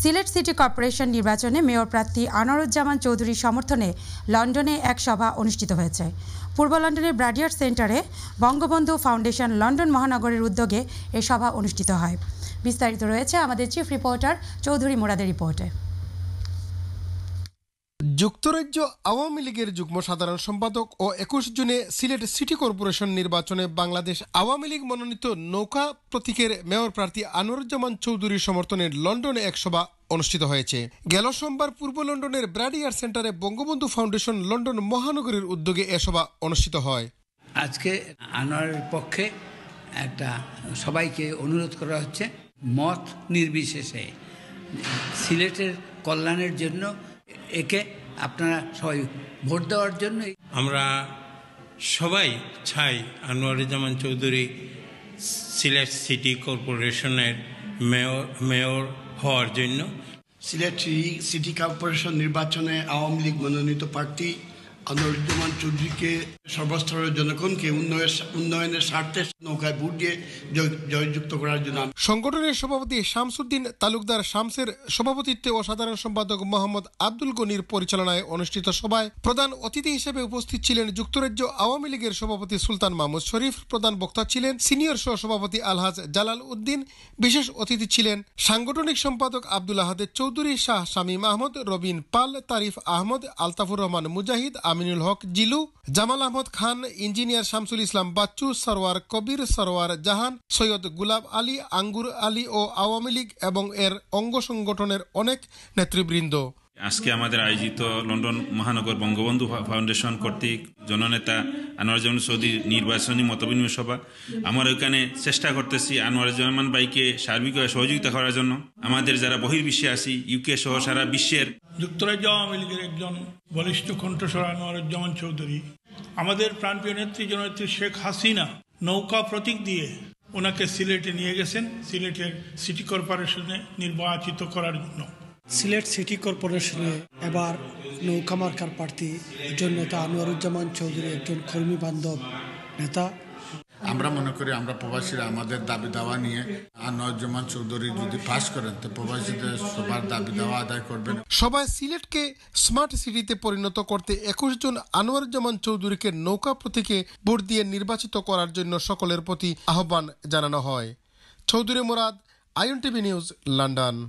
Sylhet city corporation নির্বাচনে mayor প্রার্থী আনোয়ারুজ্জামান চৌধুরীর সমর্থনে লন্ডনে এক সভা অনুষ্ঠিত হয়েছে। পূর্ব লন্ডনের ব্রাডিয়ার্ড সেন্টারে বঙ্গবন্ধু ফাউন্ডেশন লন্ডন মহানগরের উদ্যোগে এই সভা অনুষ্ঠিত হয়। বিস্তারিত রয়েছে আমাদের চিফ রিপোর্টার চৌধুরী মুরাদের রিপোর্টে। যুক্তরাজ্য আওয়ামী লীগের যুগ্ম সাধারণ সম্পাদক ও 21 জুনে সিলেট সিটি কর্পোরেশন নির্বাচনে বাংলাদেশ আওয়ামী লীগ মনোনীত নৌকা প্রতীকের মেয়র প্রার্থী আনোয়ারুজ্জামান চৌধুরীর সমর্থনে লন্ডনে এক সভা অনুষ্ঠিত হয়েছে। গেল সোমবার পূর্ব লন্ডনের ব্রাডিয়ার্ড সেন্টারে বঙ্গবন্ধু ফাউন্ডেশন লন্ডন মহানগরের উদ্যোগে এ সভা অনুষ্ঠিত হয়। আজকে আনোয়ারের পক্ষে একটা সবাইকে অনুরোধ করা হচ্ছে, মত নির্বিশেষে সিলেটের কল্যাণের জন্য একে আপনারা সবাই ভোট দেওয়ার জন্য। আমরা সবাই চাই আনোয়ারুজ্জামান চৌধুরী সিলেট সিটি কর্পোরেশনের মেয়র হওয়ার জন্য। সিলেট সিটি কর্পোরেশন নির্বাচনে আওয়ামী লীগ মনোনীত প্রার্থী আনোয়ারুজ্জামান চৌধুরীকে সর্বস্তরের জনগণকে উন্নয়নের স্বার্থে নৌকায় ভোট দিয়ে জয়যুক্ত করার জন্য। সংগঠনের সভাপতি শামসুদ্দিন তালুকদার শামসের সভাপতিত্বে ও সাধারণ সম্পাদক মোহাম্মদ আব্দুল গনির পরিচালনায় অনুষ্ঠিত সভায় প্রধান অতিথি হিসেবে উপস্থিত ছিলেন যুক্তরাজ্য আওয়ামী লীগের সভাপতি সুলতান মাহমুদ শরীফ। প্রধান বক্তা ছিলেন সিনিয়র সহ সভাপতি আলহাজ জালাল উদ্দিন। বিশেষ অতিথি ছিলেন সাংগঠনিক সম্পাদক আব্দুল আহাদ চৌধুরী, শাহ শামীম আহমদ, রবিন পাল, তারিফ আহমদ, আলতাফুর রহমান মুজাহিদ, আমিনুল হক জিলু, জামাল আহমদ খান, ইঞ্জিনিয়ার শামসুল ইসলাম বাচ্চু, সরওয়ার কবির, সরওয়ার জাহান, সৈয়দ গুলাব আলী, আঙ্গুর আলী ও আওয়ামী লীগ এবং এর অঙ্গ সংগঠনের অনেক নেতৃবৃন্দ। আজকে আমাদের আয়োজিত লন্ডন মহানগর বঙ্গবন্ধু ফাউন্ডেশন কর্তৃক জননেতা আনোয়ারুজ্জামান চৌধুরী নির্বাচনী মতবিনিময় সভা। আমরা ওইখানে চেষ্টা করতেছি আনোয়ারুজ্জামান ভাইকে সার্বিকভাবে সহযোগিতা করার জন্য। আমাদের যারা বহির্বিশ্বে আছি, ইউকে সহ সারা বিশ্বের যুক্তরাজ্য আওয়ামী লীগের একজন বলিষ্ঠ কণ্ঠস্বর আনোয়ারুজ্জামান চৌধুরী, আমাদের প্রাণপ্রিয় নেত্রী জননেত্রী শেখ হাসিনা নৌকা প্রতীক দিয়ে ওনাকে সিলেটে নিয়ে গেছেন, সিলেটের সিটি কর্পোরেশনে নির্বাচিত করার জন্য। সিলেট সিটি কর্পোরেশনে এবার নৌকা মার্কার প্রার্থী একজন নেতা আনোয়ারুজ্জামান চৌধুরী একজন কর্মী বান্ধব নেতা। আমরা মনে করি আমরা প্রবাসীরা আমাদের দাবি দাওয়া নিয়ে আনোয়ারুজ্জামান চৌধুরী যদি পাস করেন তো প্রবাসীদের সবার দাবি দাওয়া আদায় করবেন। সবাই সিলেটকে স্মার্ট সিটিতে পরিণত করতে 21 জন আনোয়ারুজ্জামান চৌধুরীকে নৌকা প্রতীকে ভোট দিয়ে নির্বাচিত করার জন্য সকলের প্রতি আহ্বান জানানো হয়। Chowdhury Murad, INTV news, London.